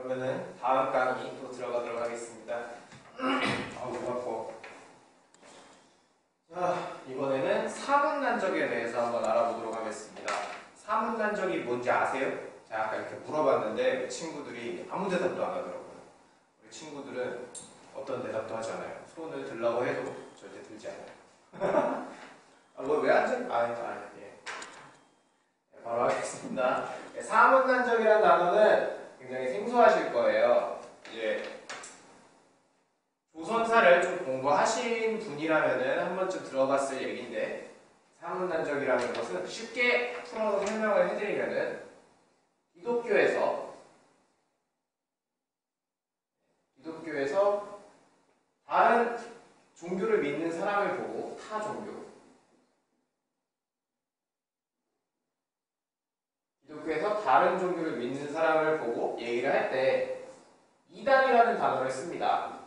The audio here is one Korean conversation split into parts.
그러면은 다음 강의 또 들어가도록 하겠습니다. 목 아파. 자, 이번에는 사문난적에 대해서 한번 알아보도록 하겠습니다. 사문난적이 뭔지 아세요? 제가 아까 이렇게 물어봤는데 친구들이 아무 대답도 안 하더라고요. 우리 친구들은 어떤 대답도 하지 않아요. 손을 들라고 해도 절대 들지 않아요. 왜 앉아? 예. 바로 하겠습니다. 사문난적이라는 단어는 굉장히 생소하실 거예요. 이제 조선사를 좀 공부하신 분이라면은 한 번쯤 들어봤을 얘기인데, 사문난적이라는 것은 쉽게 풀어서 설명을 해드리면은 기독교에서 다른 종교를 믿는 사람을 보고 기독교에서 다른 종교를 믿는 사람을 보고 얘기를 할 때 이단이라는 단어를 씁니다.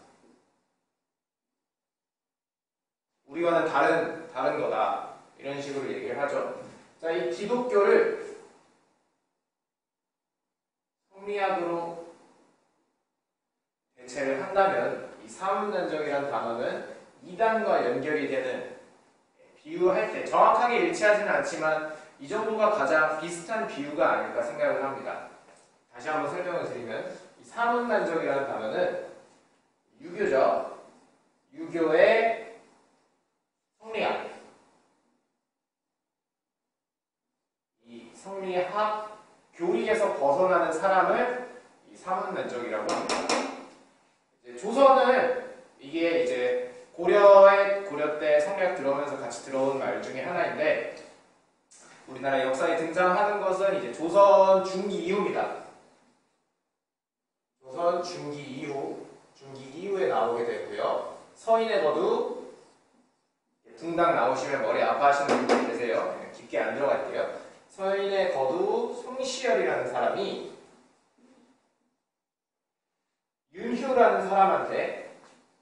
우리와는 다른 거다. 이런 식으로 얘기를 하죠. 자, 이 기독교를 성리학으로 대체를 한다면 이 사문난적이라는 단어는 이단과 연결이 되는, 비유할 때 정확하게 일치하지는 않지만 이 정도가 가장 비슷한 비유가 아닐까 생각을 합니다. 다시 한번 설명을 드리면 이 사문난적이라는 단어는 유교죠. 유교의 성리학, 이 성리학 교리에서 벗어나는 사람을 이 사문난적이라고 합니다. 조선은 이게 이제 고려 때 성리학 들어오면서 같이 들어온 말 중에 하나인데, 우리나라 역사에 등장하는 것은 이제 조선 중기 이후입니다. 조선 중기 이후에 나오게 되고요. 서인의 거두, 붕당 나오시면 머리 아파하시는 분들 계세요. 깊게 안 들어갈게요. 서인의 거두 송시열이라는 사람이 윤휴라는 사람한테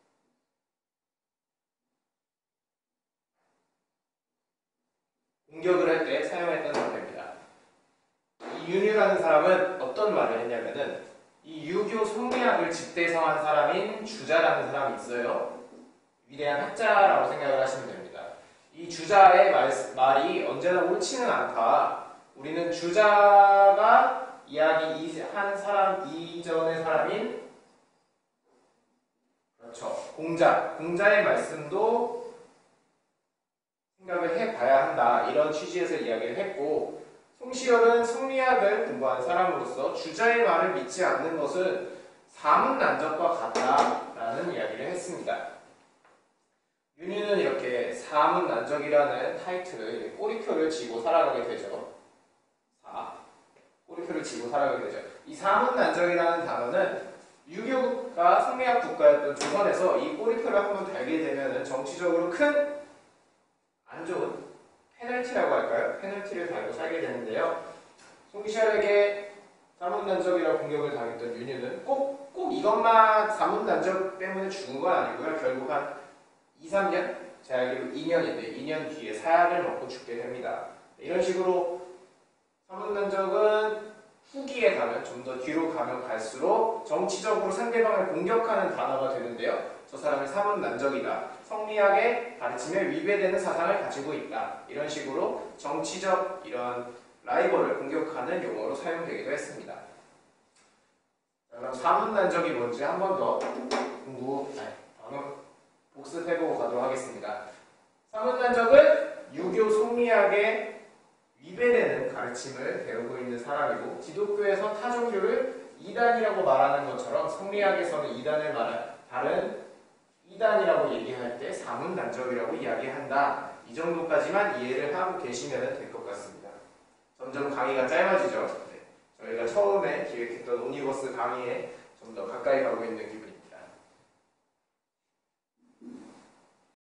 공격을 할 때 사용했던 단어입니다. 이 윤휴라는 사람은 어떤 말을 했냐면은, 이 유교 성리학을 집대성한 사람인 주자라는 사람이 있어요. 위대한 학자라고 생각을 하시면 됩니다. 이 주자의 말이 언제나 옳지는 않다. 우리는 주자가 이야기한 사람 이전의 사람인, 그렇죠, 공자의 말씀도 생각을 해봐야 한다. 이런 취지에서 이야기를 했고, 송시열은 성리학을 공부한 사람으로서 주자의 말을 믿지 않는 것은 사문난적과 같다라는 이야기를 했습니다. 윤희는 이렇게 사문난적이라는 타이틀을, 꼬리표를 쥐고 살아가게 되죠. 꼬리표를 쥐고 살아가게 되죠. 이 사문난적이라는 단어는 유교가 성리학 국가였던 조선에서 이 꼬리표를 한번 달게 되면 정치적으로 큰 안 좋은 페널티라고 할까요? 페널티를 달고 살게 되는데요. 송시열에게 사문난적이라고 공격을 당했던 윤희는 꼭 이것만 사문난적 때문에 죽은 건 아니고요. 결국 한 2, 3년? 제가 알기로 2년인데 2년 뒤에 사약을 먹고 죽게 됩니다. 이런 식으로 사문난적은 후기에 가면, 좀 더 뒤로 가면 갈수록 정치적으로 상대방을 공격하는 단어가 되는데요. 저 사람이 사문난적이다. 성리학의 가르침에 위배되는 사상을 가지고 있다. 이런 식으로 정치적 이런 라이벌을 공격하는 용어로 사용되기도 했습니다. 그럼 사문난적이 뭔지 한 번 더 복습해보고 가도록 하겠습니다. 사문난적은 유교 성리학의 위배되는 가르침을 배우고 있는 사람이고, 기독교에서 타종교를 이단이라고 말하는 것처럼 성리학에서는 이단을 다른 이단이라고 얘기할 때 사문난적이라고 이야기한다. 이 정도까지만 이해를 하고 계시면 될 것 같습니다. 점점 강의가 짧아지죠. 저희가 처음에 기획했던 오니버스 강의에 좀 더 가까이 가고 있는 기분.